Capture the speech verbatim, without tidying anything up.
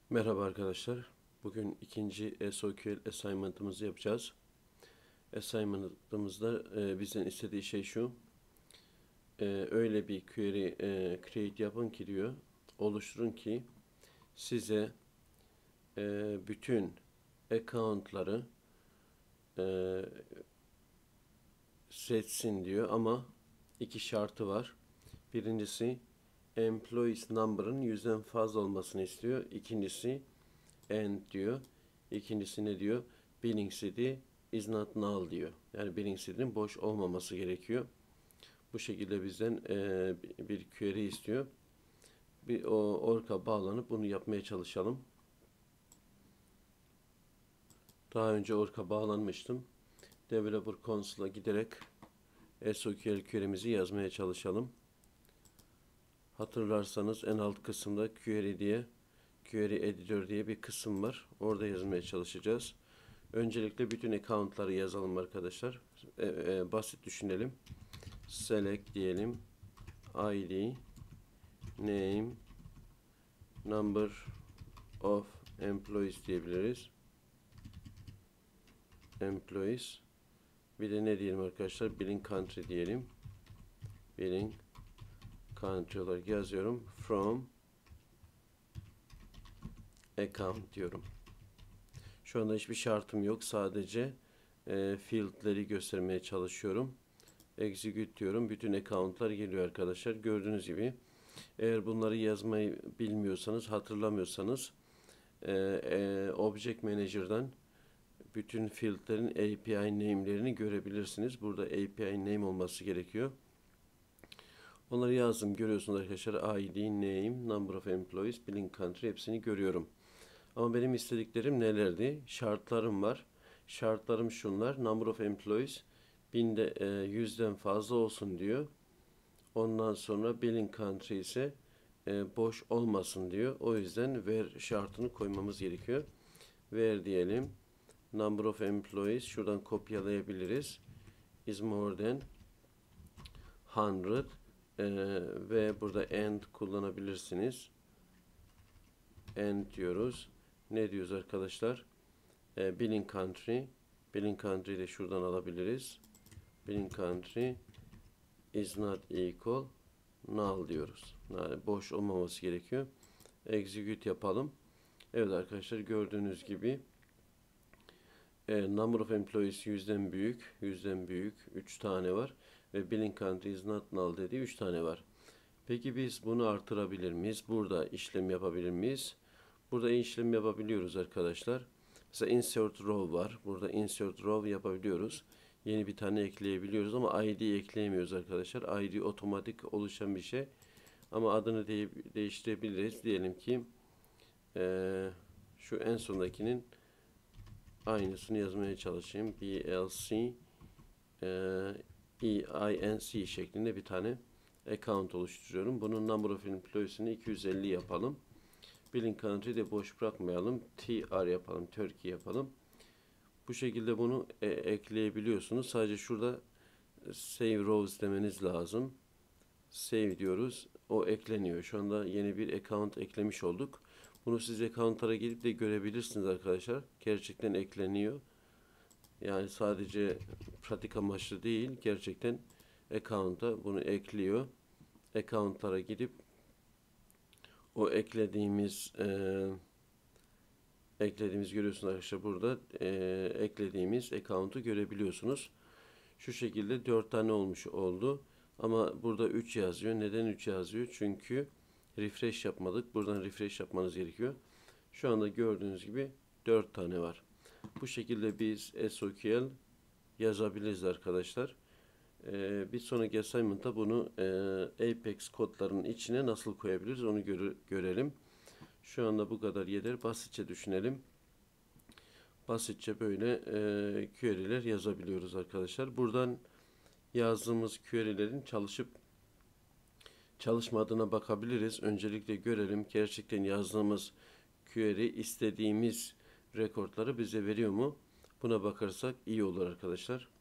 Merhaba arkadaşlar. Bugün ikinci S Q L assignment'ımızı yapacağız. Assignment'ımızda e, bizden istediği şey şu. E, öyle bir query e, create yapın ki diyor. Oluşturun ki size e, bütün account'ları e, seçsin diyor ama iki şartı var. Birincisi employees number'ın yüzden fazla olmasını istiyor. İkincisi and diyor. İkincisi ne diyor? Billing city is not null diyor. Yani billing city'nin boş olmaması gerekiyor. Bu şekilde bizden e, bir query istiyor. Bir o orka bağlanıp bunu yapmaya çalışalım. Daha önce orka bağlanmıştım. Developer Console'a giderek S Q L query'mizi yazmaya çalışalım. Hatırlarsanız en alt kısımda query diye Query Editor diye bir kısım var. Orada yazmaya çalışacağız. Öncelikle bütün account'ları yazalım arkadaşlar. E, e, basit düşünelim. Select diyelim. I D, name, number of employees diyebiliriz. Employees. Bir de ne diyelim arkadaşlar? Billing country diyelim. Billing country olarak yazıyorum. From account diyorum. Şu anda hiçbir şartım yok. Sadece e, field'leri göstermeye çalışıyorum. Execute diyorum. Bütün account'lar geliyor arkadaşlar. Gördüğünüz gibi eğer bunları yazmayı bilmiyorsanız, hatırlamıyorsanız e, e, Object Manager'dan bütün field'lerin A P I name'lerini görebilirsiniz. Burada A P I name olması gerekiyor. Onları yazdım. Görüyorsunuz arkadaşlar. I D, name, number of employees, billing country hepsini görüyorum. Ama benim istediklerim nelerdi? Şartlarım var. Şartlarım şunlar. Number of employees binde e, yüzden fazla olsun diyor. Ondan sonra billing country ise e, boş olmasın diyor. O yüzden where şartını koymamız gerekiyor. Where diyelim. Number of employees şuradan kopyalayabiliriz. Is more than hundred e, ve burada and kullanabilirsiniz. And diyoruz. Ne diyoruz arkadaşlar? E, billing country. Billing country de şuradan alabiliriz. Billing country is not equal null diyoruz. Yani boş olmaması gerekiyor. Execute yapalım. Evet arkadaşlar gördüğünüz gibi e, number of employees yüzden büyük. Yüzden büyük. üç tane var. Ve billing country is not null dediği üç tane var. Peki biz bunu artırabilir miyiz? Burada işlem yapabilir miyiz? Burada işlem yapabiliyoruz arkadaşlar. Mesela insert row var. Burada insert row yapabiliyoruz. Yeni bir tane ekleyebiliyoruz ama I D ekleyemiyoruz arkadaşlar. I D otomatik oluşan bir şey. Ama adını de değiştirebiliriz. Diyelim ki ee, şu en sondakinin aynısını yazmaya çalışayım. B L C e, E I N C şeklinde bir tane account oluşturuyorum. Bunun number of employees'ini iki yüz elli yapalım. Billing country'yi de boş bırakmayalım. T R yapalım. Turkey yapalım. Bu şekilde bunu e, ekleyebiliyorsunuz. Sadece şurada save rows demeniz lazım. Save diyoruz. O ekleniyor. Şu anda yeni bir account eklemiş olduk. Bunu siz account'lara gidip de görebilirsiniz arkadaşlar. Gerçekten ekleniyor. Yani sadece pratik amaçlı değil. Gerçekten account'a bunu ekliyor. Account'lara gidip o eklediğimiz e, eklediğimiz görüyorsunuz arkadaşlar burada e, eklediğimiz account'u görebiliyorsunuz. Şu şekilde dört tane olmuş oldu. Ama burada üç yazıyor. Neden üç yazıyor? Çünkü refresh yapmadık. Buradan refresh yapmanız gerekiyor. Şu anda gördüğünüz gibi dört tane var. Bu şekilde biz S Q L yazabiliriz arkadaşlar. Ee, bir sonraki assignment'ta bunu e, Apex kodlarının içine nasıl koyabiliriz onu göre, görelim. Şu anda bu kadar yeter. Basitçe düşünelim. Basitçe böyle e, query'ler yazabiliyoruz arkadaşlar. Buradan yazdığımız query'lerin çalışıp çalışmadığına bakabiliriz. Öncelikle görelim gerçekten yazdığımız query istediğimiz rekortları bize veriyor mu? Buna bakarsak iyi olur arkadaşlar.